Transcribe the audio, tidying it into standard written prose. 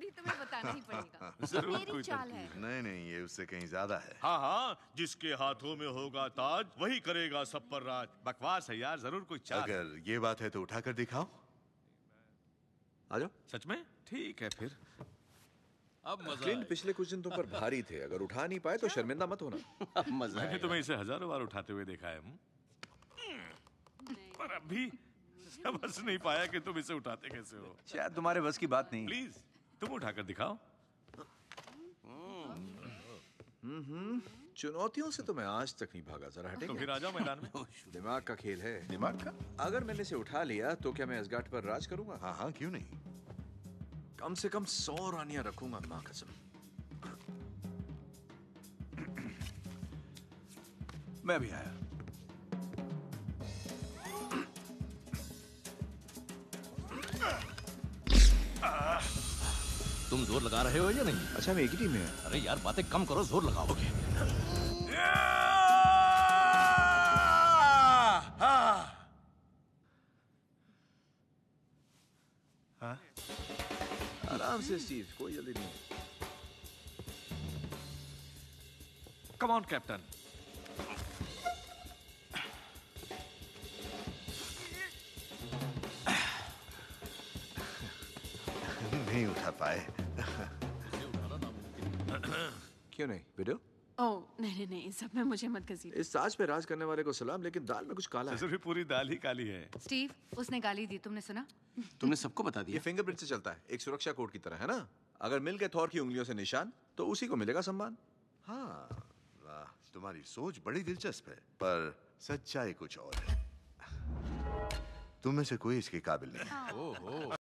Story तुम्हें बताना ही पड़ेगा। जरूर मेरी कोई चाल है। नहीं नहीं, ये उससे कहीं ज्यादा है। हाँ हाँ, जिसके हाथों में होगा ताज वही करेगा सब पर राज। बकवास है यार, जरूर कोई चाल है। अगर ये बात है तो उठाकर दिखाओ। आ जाओ। सच में? ठीक है फिर। अब मजा क्लिंट आएगा। पिछले कुछ दिन तुम पर भारी थे, अगर उठा नहीं पाए तो शर्मिंदा मत होना। अब मजा मैंने आएगा। तुम्हें इसे हजारों बार उठाते हुए देखा है। पर अभी समझ नहीं पाया कि तुम इसे उठाते कैसे हो। शायद तुम्हारे बस की बात नहीं। प्लीज तुम उठाकर दिखाओ। चुनौतियों से तो मैं आज तक नहीं भागा, जरा तो हटेंगे। फिर आ जाओ मैदान में। दिमाग का खेल है। दिमाग का? अगर मैंने इसे उठा लिया तो क्या मैं असगाट पर राज करूंगा? हाँ हाँ, क्यों नहीं। कम से कम 100 रानियां रखूंगा, माँ कसम। मैं भी आया। तुम जोर लगा रहे हो या नहीं? अच्छा, हम एक ही टीम में हैं। अरे यार बातें कम करो, जोर लगाओगे। आराम से स्टीव, कोई जल्दी नहीं। Come on captain. नहीं उठा पाए। क्यों नहीं विडो? ओह नहीं, इन सब में मुझे मत घसीट। इस ताज पे राज करने वाले को सलाम, लेकिन दाल में कुछ काला है। सिर्फ पूरी दाल ही काली है। स्टीव, उसने गाली दी, तुमने सुना? तुमने सबको बता ये दिया। फिंगरप्रिंट से चलता है, एक सुरक्षा कोड की तरह, है ना? अगर मिल गए थॉर की उंगलियों से निशान तो उसी को मिलेगा सम्मान। हाँ, वाह, तुम्हारी सोच बड़ी दिलचस्प है, पर सच्चाई कुछ और है। तुम में से कोई इसके काबिल नहीं। ओहो।